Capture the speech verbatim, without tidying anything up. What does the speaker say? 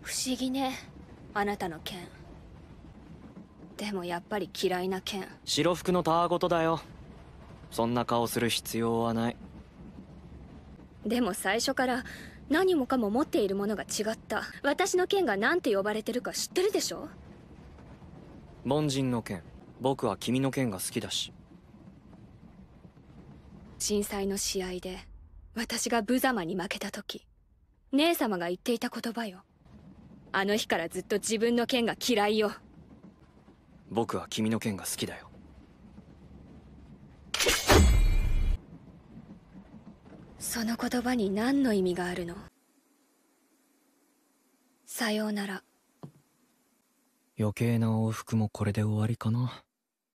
不思議ね、あなたの剣。でもやっぱり嫌いな剣。 白服のたわごとだよ。そんな顔する必要はない。 でも最初から何もかも持っているものが違った。私の剣が何て呼ばれてるか知ってるでしょ。 凡人の剣。僕は君の剣が好きだし。 震災の試合で私が無様に負けた時、姉様が言っていた言葉よ。あの日からずっと自分の剣が嫌いよ。 僕は君の剣が好きだよ。 その言葉に何の意味があるの？さようなら。 余計な往復もこれで終わりかな。